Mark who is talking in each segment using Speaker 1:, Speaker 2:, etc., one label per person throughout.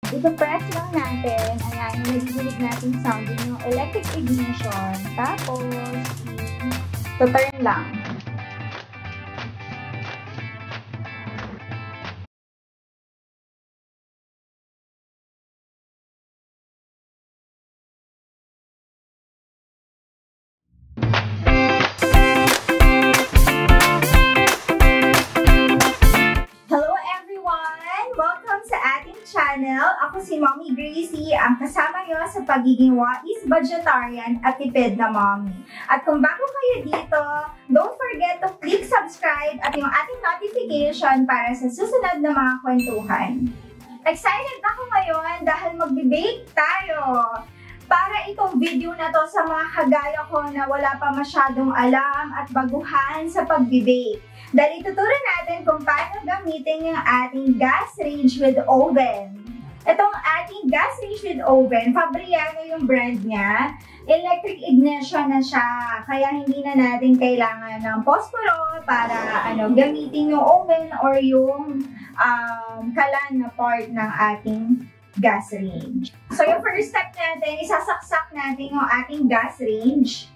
Speaker 1: Ipa-press lang natin. Ayan, yung nadidinig natin sound yun yung electric ignition. Tapos, i-turn lang. Channel. Ako si Mommy Gracie, ang kasama nyo sa pagiging wais, budgetarian at tipid na mommy. At kung bago kayo dito, don't forget to click subscribe at yung ating notification para sa susunod na mga kwentuhan. Excited ako ngayon dahil magbe-bake tayo! Para itong video na to sa mga kagaya ko na wala pa masyadong alam at baguhan sa pagbe-bake. Dahil ituturo natin kung paano gamitin yung ating gas range with oven. Itong ating gas range with oven, Fabriano yung brand niya. Electric ignition na siya. Kaya hindi na natin kailangan ng posporo para gamitin yung oven or yung kalan na part ng ating gas range. So yung first step natin, isasaksak natin yung ating gas range.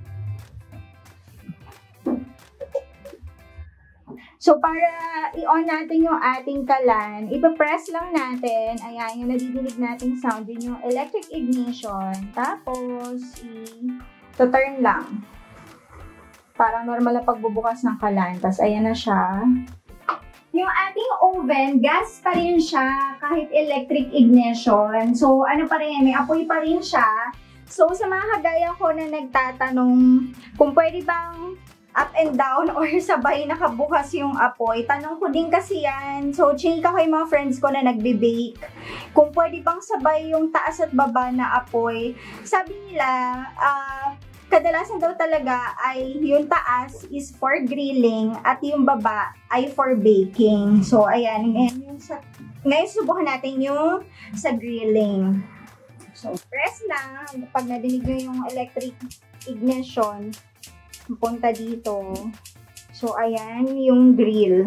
Speaker 1: So, para i-on natin yung ating kalan, ipa-press lang natin. Ayan, yung nadidinig nating sound, yun yung electric ignition. Tapos, i-turn lang. Parang normal na pagbubukas ng kalan. Tapos, ayan na siya. Yung ating oven, gas pa rin siya kahit electric ignition. So, ano pa rin, may apoy pa rin siya. So, sa mga kagaya ko na nagtatanong kung pwede bang up and down or sabay nakabukas yung apoy. Tanong ko din kasi yan. So, chinika ko yung mga friends ko na nagbe-bake. Kung pwede bang sabay yung taas at baba na apoy. Sabi nila, kadalasan daw talaga ay yung taas is for grilling at yung baba ay for baking. So, ayan. Ngayon subukan natin yung sa grilling. So, press lang. Pag nadinig nyo yung electric ignition, punta dito. So, ayan yung grill.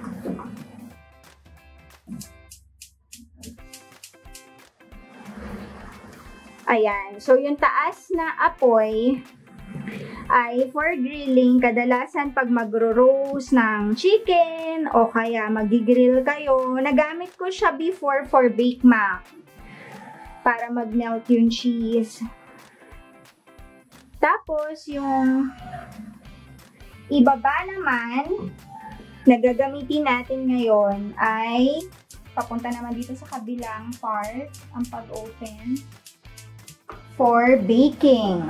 Speaker 1: Ayan. So, yung taas na apoy ay for grilling. Kadalasan pag magro-roast ng chicken o kaya mag-grill kayo, nagamit ko siya before for Bake Mac para mag-melt yung cheese. Tapos, yung ibaba naman, na gagamitin natin ngayon ay papunta naman dito sa kabilang part, ang pag-open, for baking.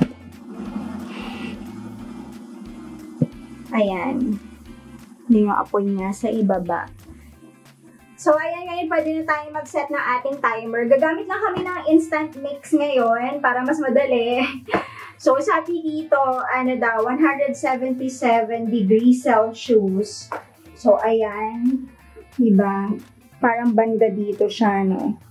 Speaker 1: Ayan. Yung apoy niya sa ibaba. So, ayan, ngayon pwede na tayo mag-set ng ating timer. Gagamit lang kami ng instant mix ngayon para mas madali. So, sabi dito, 177 degrees Celsius. So, ayan. Diba? Parang banda dito siya, no?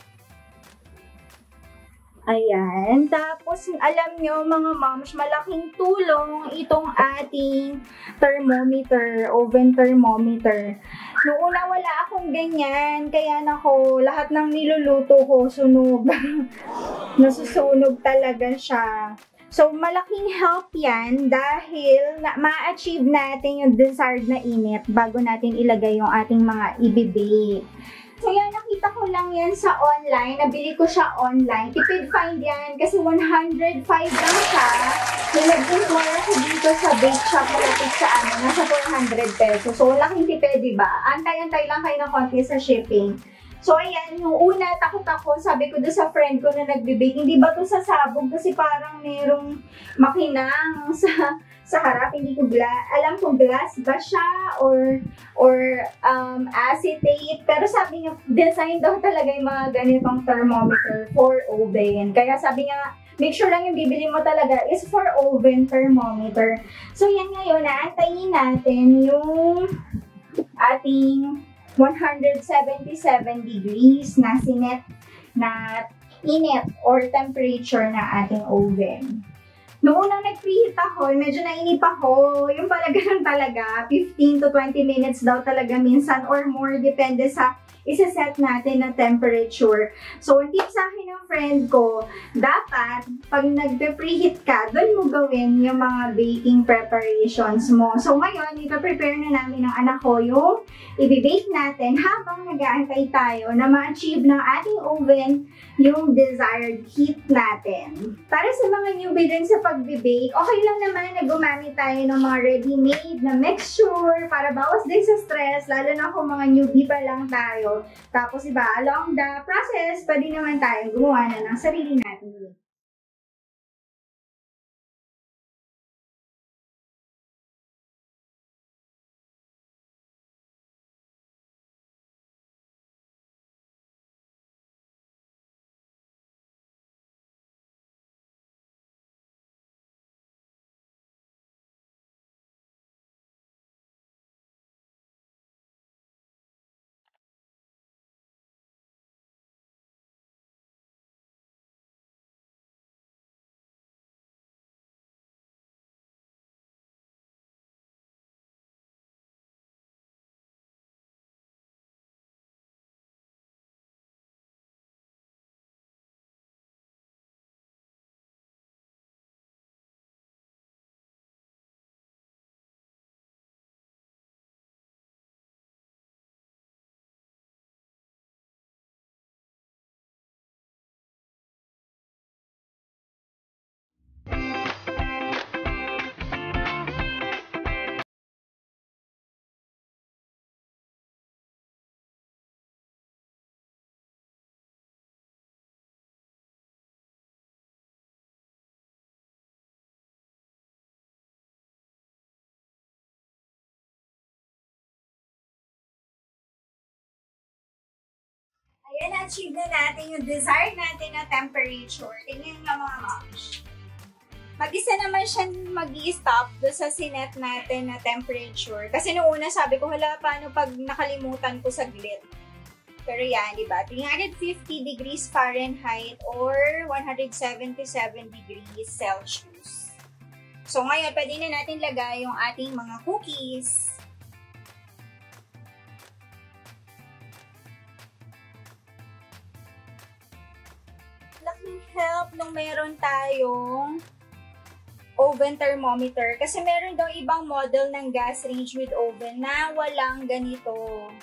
Speaker 1: Ayan. Tapos, alam nyo, mga moms, malaking tulong itong ating thermometer, oven thermometer. Noong una, wala akong ganyan. Kaya nako, lahat ng niluluto ko, sunog. Nasusunog talaga siya. So, malaking help yan dahil ma-achieve natin yung desired na init bago natin ilagay yung ating mga ibibake. So, yan, nakita ko lang yan sa online. Nabili ko siya online. Tipid find yan kasi 105 lang siya. Nag-inquire ako dito sa bake shop malapit sa nasa 400 pesos. So, laking tipid, diba? Antay-antay lang kayo ng konti sa shipping. So, ayan, yung una, takot ako, sabi ko doon sa friend ko na nagbe-bake, hindi ba to sasabog? Kasi parang merong makinang sa harap, hindi ko alam kung glass ba siya or acetate. Pero sabi niya, design daw talaga yung mga ganitong thermometer for oven. Kaya sabi niya, make sure lang yung bibili mo talaga is for oven thermometer. So, yan ngayon, naantayin natin yung ating 177 degrees na sinet na init or temperature na ating oven. Noong unang nag-preheat ako, medyo nainip ako. Yung pala ganun talaga, 15 to 20 minutes daw talaga minsan or more, depende sa isa-set natin na temperature. So, ang tip sa akin ng friend ko, dapat, pag nagpe-preheat ka, doon mo gawin yung mga baking preparations mo. So, ngayon, ipaprepare na namin ng anak ko yung i-bake natin habang nag-aantay tayo na ma-achieve ng ating oven yung desired heat natin. Para sa mga newbie din sa pagbe-bake, okay lang naman na gumamit tayo ng mga ready-made na mixture para bawas din sa stress, lalo na kung mga newbie pa lang tayo. Tapos iba, along the process, pwede naman tayo gumawa na ng sarili natin. Ayan, na-achieve na natin yung desired natin na temperature. Tingnan nyo mga moms. Mag-isa naman siya mag-i-stop doon sa sinet natin na temperature. Kasi noong una sabi ko, hala, paano pag nakalimutan ko saglit? Pero yan, di ba? 350 degrees Fahrenheit or 177 degrees Celsius. So ngayon, pwede na natin lagay yung ating mga cookies. Laking help nung meron tayong oven thermometer. Kasi meron daw ibang model ng gas range with oven na walang ganito.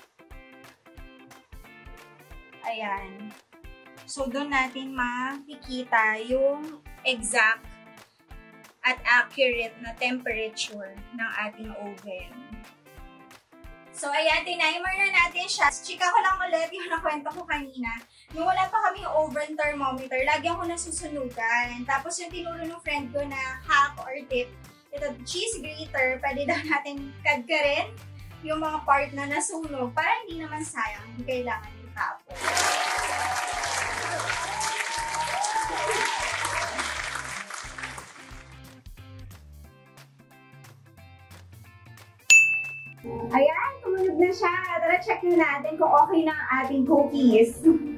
Speaker 1: Ayan. So, doon natin makikita yung exact at accurate na temperature ng ating oven. So, ayan, tinimer na natin siya. Chika ko lang ulit yung nakwento ko kanina. Nung wala pa kami yung oven thermometer, lagyan ko nasusunugan. Tapos yung tinuro ng friend ko na hack or tip, ito, cheese grater, pwede daw natin kadkarin yung mga part na nasunog para hindi naman sayang, hindi kailangan itapon. Ayan, tumunog na siya. Tara, check na natin kung okay na ang ating cookies.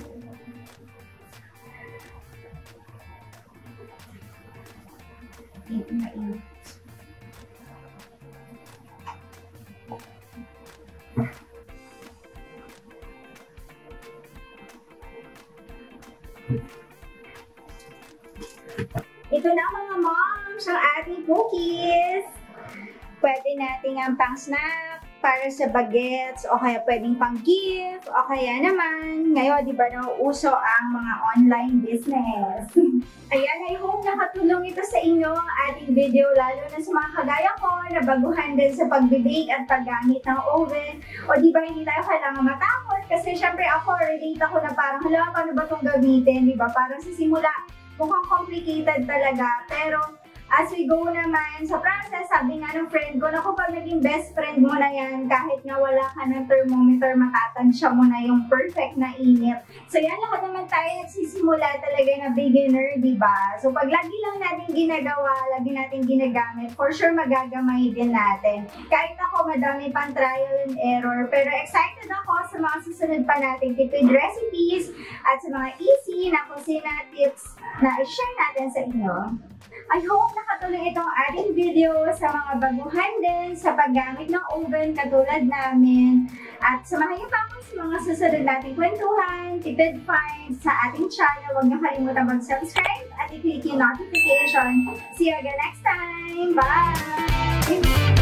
Speaker 1: Ito na mga moms, ang ating cookies. Pwede natin ang pang snack para sa bagets o kaya pwedeng pang gift o kaya naman ngayon, di ba, nauuso ang mga online business. Ayan, I hope nakatulong ito sa inyo ang ating video, lalo na sa mga kagaya ko na baguhan din sa pagbe-bake at paggamit ng oven. O di ba, hindi tayo kailangan matakot kasi syempre ako, relate ako na parang, hala, paano ba itong gamitin, di ba? Parang sa simula, mukhang complicated talaga, pero as we go naman sa process, sabi nga ng friend ko, naku, pag naging best friend mo na yan, kahit nga wala ka ng thermometer, matatansya mo na yung perfect na init. So yan, lahat naman tayo nagsisimula talaga na beginner, di ba? So pag lagi lang natin ginagawa, lagi natin ginagamit, for sure magagamay din natin. Kahit ako, madami pang trial and error, pero excited ako sa mga susunod pa nating tipid recipes at sa mga easy na kusina tips na i-share natin sa inyo. I hope nakatulong itong ating video sa mga baguhan din sa paggamit ng oven katulad namin. At samahan niyo pa ako sa mga susunod nating kwentuhan, tipid finds sa ating channel. Huwag niyo kalimutan mag-subscribe at i-click yung notification. See you again next time. Bye!